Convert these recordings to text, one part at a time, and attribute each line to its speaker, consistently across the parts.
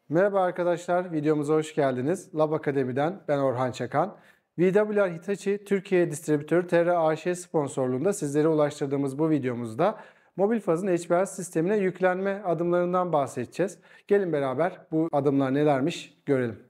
Speaker 1: Merhaba arkadaşlar, videomuza hoş geldiniz. Lab Akademi'den ben Orhan Çakan. VWR Hitachi Türkiye Distribütörü TR AŞ sponsorluğunda sizlere ulaştırdığımız bu videomuzda mobil fazın HBS sistemine yüklenme adımlarından bahsedeceğiz. Gelin beraber bu adımlar nelermiş görelim.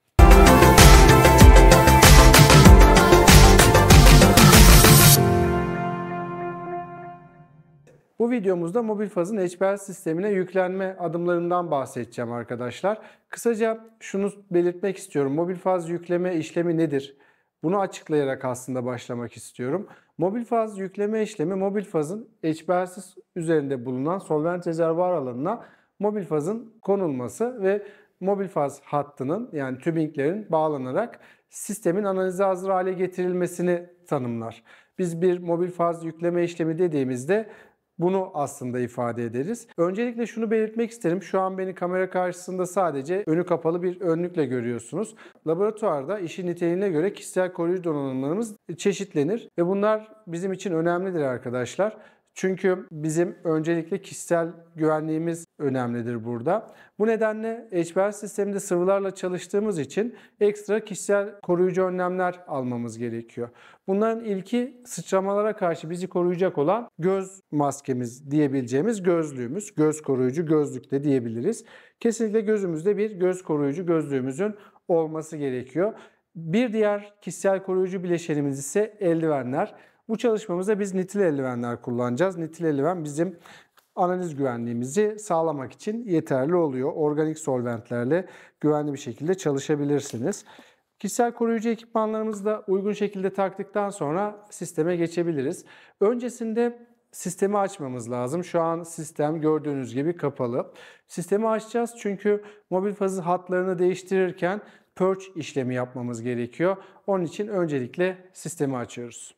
Speaker 1: Bu videomuzda mobil fazın HBS sistemine yüklenme adımlarından bahsedeceğim arkadaşlar. Kısaca şunu belirtmek istiyorum. Mobil faz yükleme işlemi nedir? Bunu açıklayarak aslında başlamak istiyorum. Mobil faz yükleme işlemi mobil fazın HBS üzerinde bulunan solvent rezervuar alanına mobil fazın konulması ve mobil faz hattının yani tübinglerin bağlanarak sistemin analize hazır hale getirilmesini tanımlar. Biz bir mobil faz yükleme işlemi dediğimizde bunu aslında ifade ederiz. Öncelikle şunu belirtmek isterim. Şu an beni kamera karşısında sadece önü kapalı bir önlükle görüyorsunuz. Laboratuvarda işin niteliğine göre kişisel koruyucu donanımlarımız çeşitlenir ve bunlar bizim için önemlidir arkadaşlar. Çünkü bizim öncelikle kişisel güvenliğimiz önemlidir burada. Bu nedenle HBS sisteminde sıvılarla çalıştığımız için ekstra kişisel koruyucu önlemler almamız gerekiyor. Bunların ilki sıçramalara karşı bizi koruyacak olan göz maskemiz diyebileceğimiz gözlüğümüz. Göz koruyucu gözlük de diyebiliriz. Kesinlikle gözümüzde bir göz koruyucu gözlüğümüzün olması gerekiyor. Bir diğer kişisel koruyucu bileşenimiz ise eldivenler. Bu çalışmamızda biz nitil eldivenler kullanacağız. Nitil eldiven bizim analiz güvenliğimizi sağlamak için yeterli oluyor. Organik solventlerle güvenli bir şekilde çalışabilirsiniz. Kişisel koruyucu ekipmanlarımızı da uygun şekilde taktıktan sonra sisteme geçebiliriz. Öncesinde sistemi açmamız lazım. Şu an sistem gördüğünüz gibi kapalı. Sistemi açacağız çünkü mobil fazı hatlarını değiştirirken purge işlemi yapmamız gerekiyor. Onun için öncelikle sistemi açıyoruz.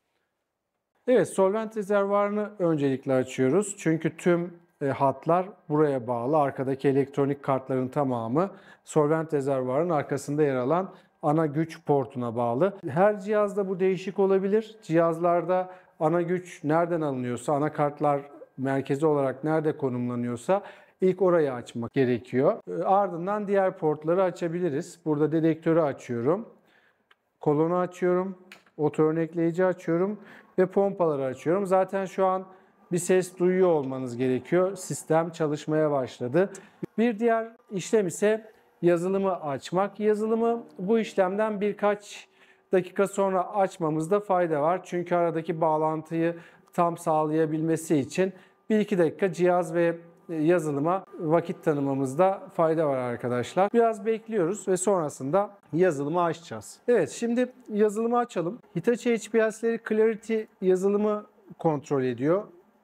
Speaker 1: Evet, solvent rezervuarını öncelikle açıyoruz. Çünkü tüm hatlar buraya bağlı. Arkadaki elektronik kartların tamamı solvent rezervuarın arkasında yer alan ana güç portuna bağlı. Her cihazda bu değişik olabilir. Cihazlarda ana güç nereden alınıyorsa, anakartlar merkezi olarak nerede konumlanıyorsa ilk orayı açmak gerekiyor. Ardından diğer portları açabiliriz. Burada dedektörü açıyorum. Kolonu açıyorum. Oto örnekleyici açıyorum ve pompaları açıyorum. Zaten şu an bir ses duyuyor olmanız gerekiyor. Sistem çalışmaya başladı. Bir diğer işlem ise yazılımı açmak. Yazılımı bu işlemden birkaç dakika sonra açmamızda fayda var. Çünkü aradaki bağlantıyı tam sağlayabilmesi için 1-2 dakika cihaz ve yazılıma vakit tanımamızda fayda var arkadaşlar. Biraz bekliyoruz ve sonrasında yazılımı açacağız. Evet, şimdi yazılımı açalım. Hitachi HBS'leri Clarity yazılımı kontrol ediyor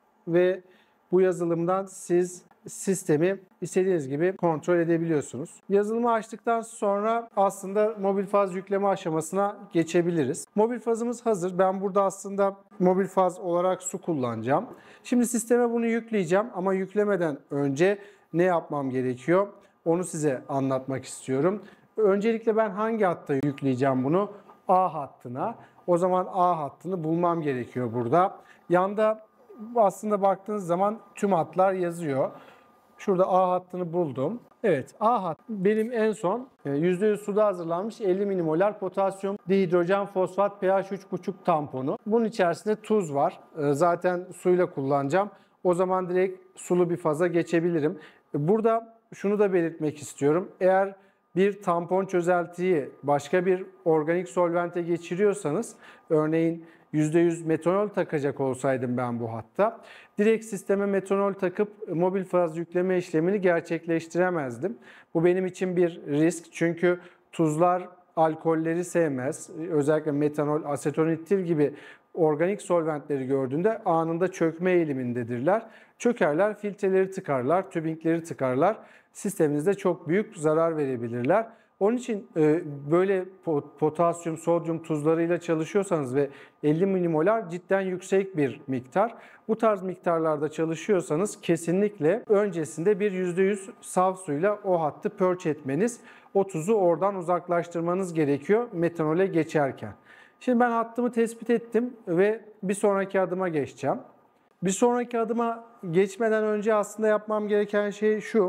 Speaker 1: ve bu yazılımdan siz sistemi istediğiniz gibi kontrol edebiliyorsunuz. Yazılımı açtıktan sonra aslında mobil faz yükleme aşamasına geçebiliriz. Mobil fazımız hazır. Ben burada aslında mobil faz olarak su kullanacağım. Şimdi sisteme bunu yükleyeceğim ama yüklemeden önce ne yapmam gerekiyor? Onu size anlatmak istiyorum. Öncelikle ben hangi hatta yükleyeceğim bunu? A hattına. O zaman A hattını bulmam gerekiyor burada. Yanda aslında baktığınız zaman tüm hatlar yazıyor. Şurada A hattını buldum. Evet, A hattı benim en son %100 suda hazırlanmış 50 milimolar potasyum dihidrojen fosfat pH 3,5 tamponu. Bunun içerisinde tuz var. Zaten suyla kullanacağım. O zaman direkt sulu bir faza geçebilirim. Burada şunu da belirtmek istiyorum. Eğer bir tampon çözeltiyi başka bir organik solvente geçiriyorsanız, örneğin %100 metanol takacak olsaydım ben bu hatta, direkt sisteme metanol takıp mobil faz yükleme işlemini gerçekleştiremezdim. Bu benim için bir risk çünkü tuzlar alkolleri sevmez. Özellikle metanol, asetonitil gibi organik solventleri gördüğünde anında çökme eğilimindedirler. Çökerler, filtreleri tıkarlar, tübingleri tıkarlar. Sisteminizde çok büyük zarar verebilirler. Onun için böyle potasyum, sodyum tuzlarıyla çalışıyorsanız ve 50 milimolar cidden yüksek bir miktar. Bu tarz miktarlarda çalışıyorsanız kesinlikle öncesinde bir %100 saf suyla o hattı purge etmeniz, o tuzu oradan uzaklaştırmanız gerekiyor metanole geçerken. Şimdi ben hattımı tespit ettim ve bir sonraki adıma geçeceğim. Bir sonraki adıma geçmeden önce aslında yapmam gereken şey şu.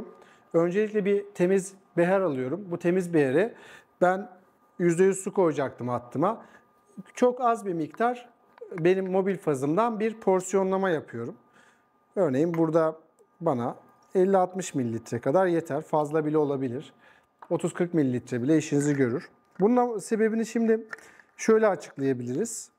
Speaker 1: Öncelikle bir temiz beher alıyorum. Bu temiz beheri ben %100 su koyacaktım hattıma. Çok az bir miktar benim mobil fazımdan bir porsiyonlama yapıyorum. Örneğin burada bana 50-60 mililitre kadar yeter. Fazla bile olabilir. 30-40 mililitre bile işinizi görür. Bunun sebebini şimdi şöyle açıklayabiliriz.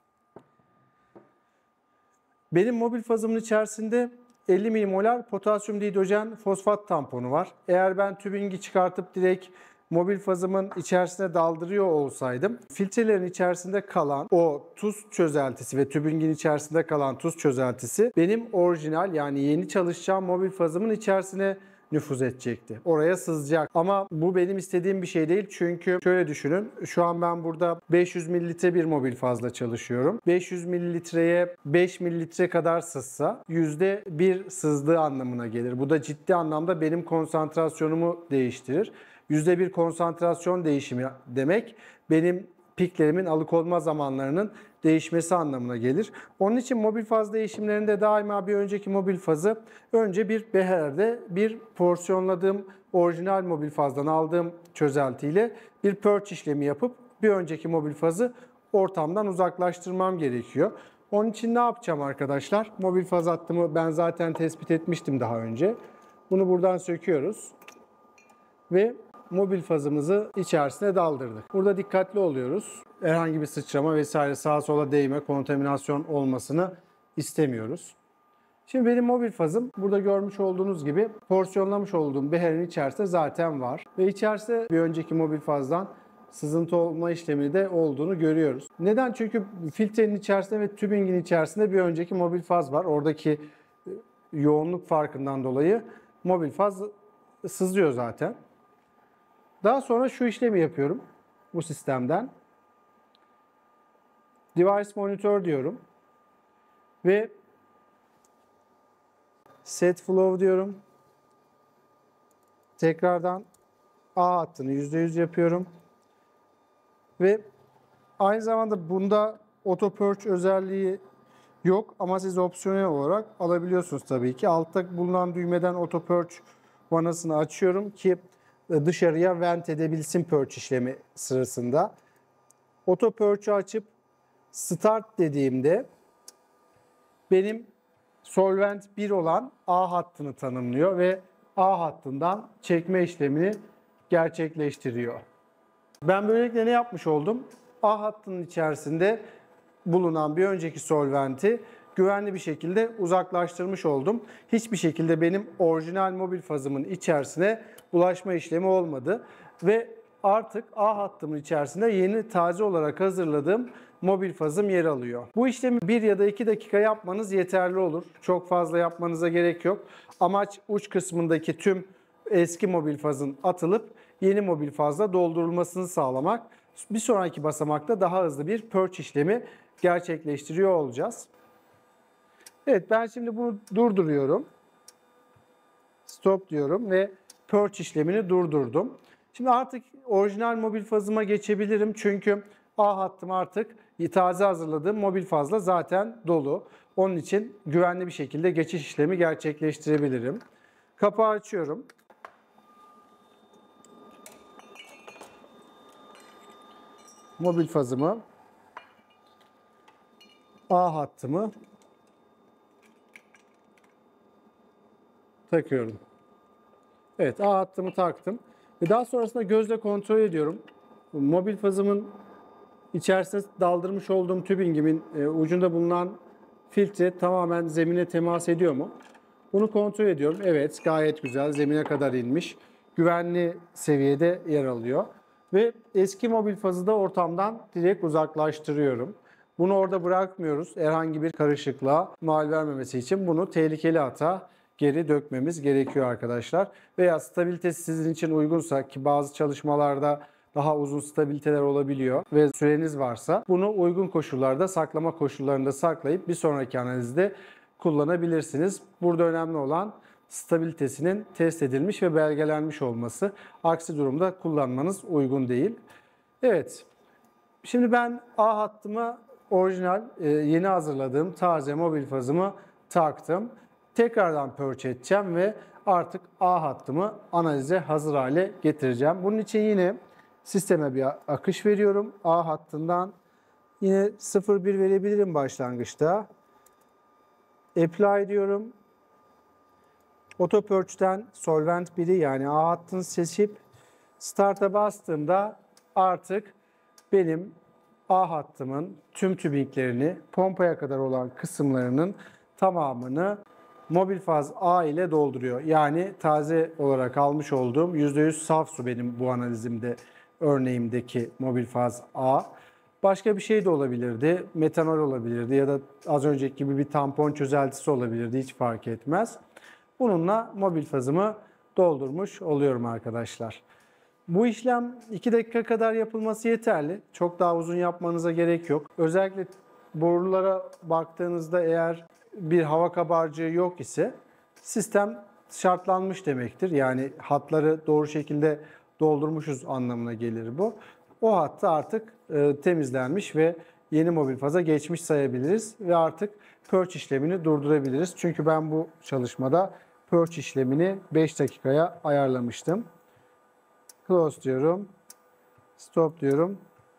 Speaker 1: Benim mobil fazımın içerisinde 50 milimolar potasyum dihidrojen fosfat tamponu var. Eğer ben tübingi çıkartıp direkt mobil fazımın içerisine daldırıyor olsaydım, filtrelerin içerisinde kalan o tuz çözeltisi ve tübingin içerisinde kalan tuz çözeltisi benim orijinal, yani yeni çalışacağım mobil fazımın içerisine nüfuz edecekti. Oraya sızacak. Ama bu benim istediğim bir şey değil. Çünkü şöyle düşünün. Şu an ben burada 500 mililitre bir mobil fazla çalışıyorum. 500 mililitreye 5 mililitre kadar sızsa %1 sızdığı anlamına gelir. Bu da ciddi anlamda benim konsantrasyonumu değiştirir. %1 konsantrasyon değişimi demek benim piklerimin alıkonma zamanlarının değişmesi anlamına gelir. Onun için mobil faz değişimlerinde daima bir önceki mobil fazı önce bir beherde bir porsiyonladığım orijinal mobil fazdan aldığım çözeltiyle bir purge işlemi yapıp bir önceki mobil fazı ortamdan uzaklaştırmam gerekiyor. Onun için ne yapacağım arkadaşlar? Mobil faz hattımı ben zaten tespit etmiştim daha önce. Bunu buradan söküyoruz ve mobil fazımızı içerisine daldırdık. Burada dikkatli oluyoruz. Herhangi bir sıçrama vesaire sağa sola değme, kontaminasyon olmasını istemiyoruz. Şimdi benim mobil fazım burada görmüş olduğunuz gibi porsiyonlamış olduğum beherin içerisinde zaten var. Ve içerisinde bir önceki mobil fazdan sızıntı olma işlemi de olduğunu görüyoruz. Neden? Çünkü filtrenin içerisinde ve tübingin içerisinde bir önceki mobil faz var. Oradaki yoğunluk farkından dolayı mobil faz sızıyor zaten. Daha sonra şu işlemi yapıyorum bu sistemden. Device Monitor diyorum. Ve Set Flow diyorum. Tekrardan A hattını %100 yapıyorum. Ve aynı zamanda bunda Auto Purge özelliği yok ama siz opsiyonel olarak alabiliyorsunuz tabii ki. Altta bulunan düğmeden Auto Purge vanasını açıyorum ki dışarıya vent edebilsin purge işlemi sırasında. Auto Purge'ü açıp Start dediğimde benim solvent 1 olan A hattını tanımlıyor ve A hattından çekme işlemini gerçekleştiriyor. Ben böylelikle ne yapmış oldum? A hattının içerisinde bulunan bir önceki solventi güvenli bir şekilde uzaklaştırmış oldum. Hiçbir şekilde benim orijinal mobil fazımın içerisine ulaşma işlemi olmadı. Ve artık A hattımın içerisinde yeni taze olarak hazırladığım mobil fazım yer alıyor. Bu işlemi 1 ya da 2 dakika yapmanız yeterli olur. Çok fazla yapmanıza gerek yok. Amaç uç kısmındaki tüm eski mobil fazın atılıp yeni mobil fazla doldurulmasını sağlamak. Bir sonraki basamakta daha hızlı bir purge işlemi gerçekleştiriyor olacağız. Evet, ben şimdi bunu durduruyorum. Stop diyorum ve purge işlemini durdurdum. Şimdi artık orijinal mobil fazıma geçebilirim. Çünkü A hattım artık taze hazırladığım mobil fazla zaten dolu. Onun için güvenli bir şekilde geçiş işlemi gerçekleştirebilirim. Kapağı açıyorum. Mobil fazımı, A hattımı takıyorum. Evet, A hattımı taktım. Ve daha sonrasında gözle kontrol ediyorum. Mobil fazımın içerisine daldırmış olduğum tübingimin ucunda bulunan filtre tamamen zemine temas ediyor mu? Bunu kontrol ediyorum. Evet, gayet güzel. Zemine kadar inmiş. Güvenli seviyede yer alıyor. Ve eski mobil fazı da ortamdan direkt uzaklaştırıyorum. Bunu orada bırakmıyoruz. Herhangi bir karışıklığa mal vermemesi için bunu tehlikeli hata geri dökmemiz gerekiyor arkadaşlar. Veya stabilitesi sizin için uygunsa, ki bazı çalışmalarda daha uzun stabiliteler olabiliyor ve süreniz varsa bunu uygun koşullarda, saklama koşullarında saklayıp bir sonraki analizde kullanabilirsiniz. Burada önemli olan stabilitesinin test edilmiş ve belgelenmiş olması. Aksi durumda kullanmanız uygun değil. Evet. Şimdi ben A hattıma orijinal yeni hazırladığım taze mobil fazımı taktım. Tekrardan purge edeceğim ve artık ağ hattımı analize hazır hale getireceğim. Bunun için yine sisteme bir akış veriyorum. Ağ hattından yine 0,1 verebilirim başlangıçta. Apply diyorum. Autopurge'den Solvent 1'i yani ağ hattını seçip Start'a bastığımda artık benim ağ hattımın tüm tübinglerini, pompaya kadar olan kısımlarının tamamını mobil faz ağ ile dolduruyor. Yani taze olarak almış olduğum %100 saf su benim bu analizimde, örneğimdeki mobil faz ağ. Başka bir şey de olabilirdi. Metanol olabilirdi ya da az önceki gibi bir tampon çözeltisi olabilirdi. Hiç fark etmez. Bununla mobil fazımı doldurmuş oluyorum arkadaşlar. Bu işlem 2 dakika kadar yapılması yeterli. Çok daha uzun yapmanıza gerek yok. Özellikle borulara baktığınızda eğer bir hava kabarcığı yok ise sistem şartlanmış demektir. Yani hatları doğru şekilde doldurmuşuz anlamına gelir bu. O hattı artık temizlenmiş ve yeni mobil faza geçmiş sayabiliriz ve artık purge işlemini durdurabiliriz. Çünkü ben bu çalışmada purge işlemini 5 dakikaya ayarlamıştım. Close diyorum. Stop diyorum.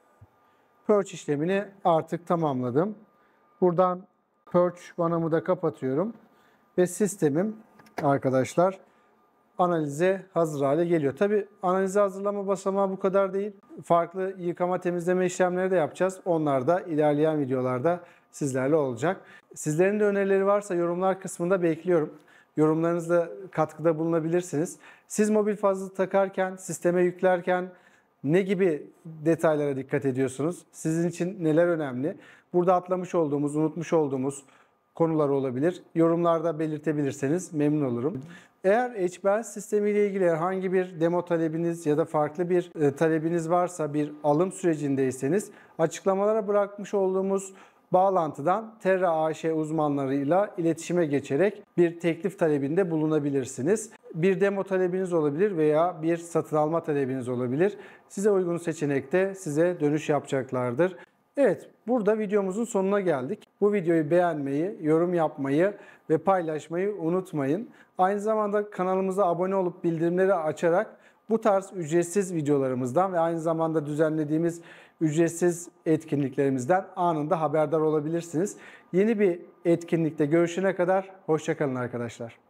Speaker 1: Purge işlemini artık tamamladım. Buradan purge vanamı da kapatıyorum. Ve sistemim arkadaşlar analize hazır hale geliyor. Tabi analize hazırlama basamağı bu kadar değil. Farklı yıkama temizleme işlemleri de yapacağız. Onlar da ilerleyen videolarda sizlerle olacak. Sizlerin de önerileri varsa yorumlar kısmında bekliyorum. Yorumlarınızla katkıda bulunabilirsiniz. Siz mobil fazı takarken, sisteme yüklerken ne gibi detaylara dikkat ediyorsunuz? Sizin için neler önemli? Burada atlamış olduğumuz, unutmuş olduğumuz konular olabilir. Yorumlarda belirtebilirseniz memnun olurum. Eğer HBL sistemi ile ilgili herhangi bir demo talebiniz ya da farklı bir talebiniz varsa, bir alım sürecindeyseniz açıklamalara bırakmış olduğumuz bağlantıdan Terra AŞ uzmanlarıyla iletişime geçerek bir teklif talebinde bulunabilirsiniz. Bir demo talebiniz olabilir veya bir satın alma talebiniz olabilir. Size uygun seçenekte size dönüş yapacaklardır. Evet, burada videomuzun sonuna geldik. Bu videoyu beğenmeyi, yorum yapmayı ve paylaşmayı unutmayın. Aynı zamanda kanalımıza abone olup bildirimleri açarak bu tarz ücretsiz videolarımızdan ve aynı zamanda düzenlediğimiz ücretsiz etkinliklerimizden anında haberdar olabilirsiniz. Yeni bir etkinlikte görüşene kadar hoşça kalın arkadaşlar.